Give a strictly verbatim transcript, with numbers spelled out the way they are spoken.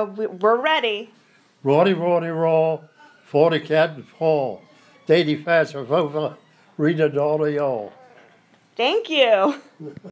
We're ready. Roddy, Roddy, raw, forty cat fall. Daddy fats of over, read a dollar y'all. Thank you.